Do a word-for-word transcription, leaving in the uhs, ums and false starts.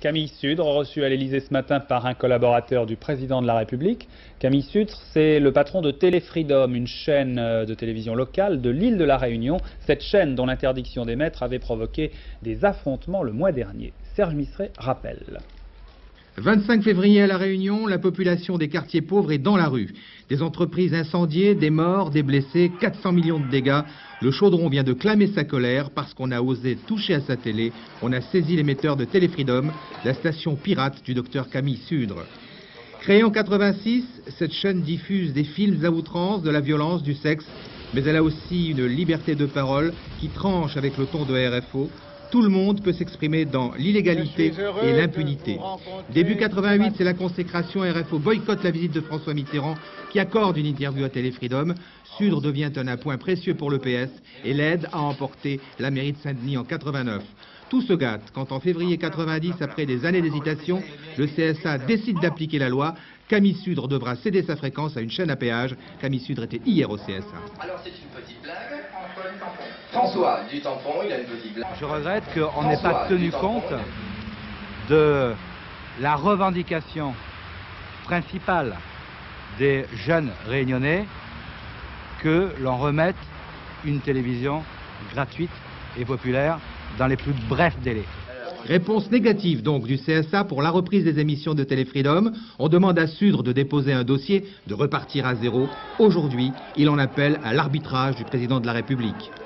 Camille Sudre, reçu à l'Élysée ce matin par un collaborateur du président de la République. Camille Sudre, c'est le patron de Téléfreedom, une chaîne de télévision locale de l'île de la Réunion. Cette chaîne dont l'interdiction d'émettre avait provoqué des affrontements le mois dernier. Serge Misseret rappelle. vingt-cinq février à La Réunion, la population des quartiers pauvres est dans la rue. Des entreprises incendiées, des morts, des blessés, quatre cents millions de dégâts. Le Chaudron vient de clamer sa colère parce qu'on a osé toucher à sa télé. On a saisi l'émetteur de Téléfreedom, la station pirate du docteur Camille Sudre. Créée en quatre-vingt-six, cette chaîne diffuse des films à outrance, de la violence, du sexe. Mais elle a aussi une liberté de parole qui tranche avec le ton de R F O. Tout le monde peut s'exprimer dans l'illégalité et l'impunité. Début quatre-vingt-huit, c'est la consécration. R F O boycotte la visite de François Mitterrand qui accorde une interview à Téléfreedom. Sudre devient un appoint précieux pour l'E P S et l'aide à emporter la mairie de Saint-Denis en quatre-vingt-neuf. Tout se gâte quand en février quatre-vingt-dix, après des années d'hésitation, le C S A décide d'appliquer la loi. Camille Sudre devra céder sa fréquence à une chaîne à péage. Camille Sudre était hier au C S A. Alors c'est une petite blague. François du tampon, il a une petite blague. Je regrette qu'on n'ait pas tenu compte de la revendication principale des jeunes réunionnais que l'on remette une télévision gratuite et populaire dans les plus brefs délais. Réponse négative donc du C S A pour la reprise des émissions de Téléfreedom. On demande à Sudre de déposer un dossier, de repartir à zéro. Aujourd'hui, il en appelle à l'arbitrage du président de la République.